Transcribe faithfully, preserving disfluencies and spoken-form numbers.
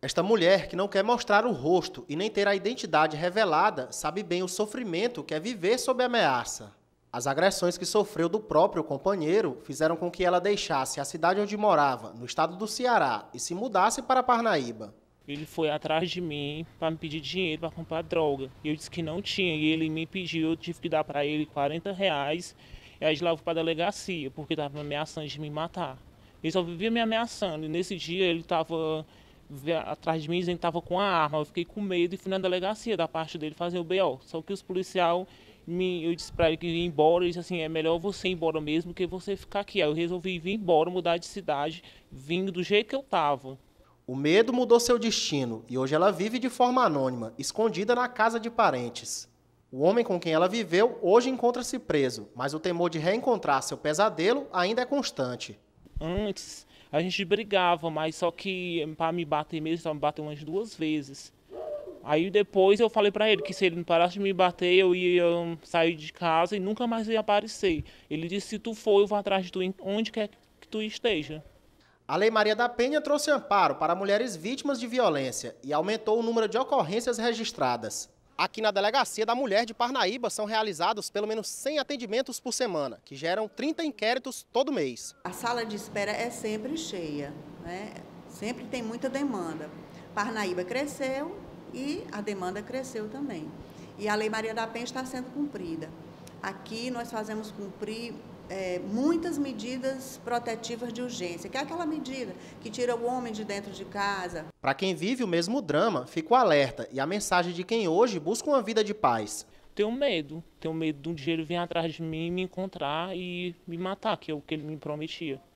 Esta mulher, que não quer mostrar o rosto e nem ter a identidade revelada, sabe bem o sofrimento que é viver sob ameaça. As agressões que sofreu do próprio companheiro fizeram com que ela deixasse a cidade onde morava, no estado do Ceará, e se mudasse para Parnaíba. Ele foi atrás de mim para me pedir dinheiro para comprar droga. Eu disse que não tinha e ele me pediu, eu tive que dar para ele quarenta reais. E aí de lá eu fui para a delegacia, porque estava me ameaçando de me matar. Ele só vivia me ameaçando e nesse dia ele estava atrás de mim dizendo que estava com a arma. Eu fiquei com medo e fui na delegacia da parte dele fazer o B O. Só que os policiais, me, eu disse para ele que ia embora, ele disse assim, é melhor você ir embora mesmo que você ficar aqui. Aí eu resolvi vir embora, mudar de cidade, vindo do jeito que eu estava. O medo mudou seu destino e hoje ela vive de forma anônima, escondida na casa de parentes. O homem com quem ela viveu hoje encontra-se preso, mas o temor de reencontrar seu pesadelo ainda é constante. Antes a gente brigava, mas só que para me bater mesmo, só me bateu umas duas vezes. Aí depois eu falei para ele que se ele não parasse de me bater, eu ia sair de casa e nunca mais ia aparecer. Ele disse, se tu for, eu vou atrás de tu onde quer que tu esteja. A Lei Maria da Penha trouxe amparo para mulheres vítimas de violência e aumentou o número de ocorrências registradas. Aqui na Delegacia da Mulher de Parnaíba são realizados pelo menos cem atendimentos por semana, que geram trinta inquéritos todo mês. A sala de espera é sempre cheia, né? Sempre tem muita demanda. Parnaíba cresceu e a demanda cresceu também. E a Lei Maria da Penha está sendo cumprida. Aqui nós fazemos cumprir É, muitas medidas protetivas de urgência, que é aquela medida que tira o homem de dentro de casa. Para quem vive o mesmo drama, fica o alerta e a mensagem de quem hoje busca uma vida de paz. Tenho medo, tenho medo de um dia ele vir atrás de mim, me encontrar e me matar, que é o que ele me prometia.